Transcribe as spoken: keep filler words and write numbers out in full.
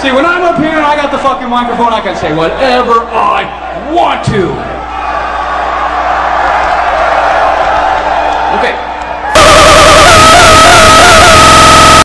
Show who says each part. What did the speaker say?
Speaker 1: See, when I'm up here and I got the fucking microphone, I can say whatever I want to.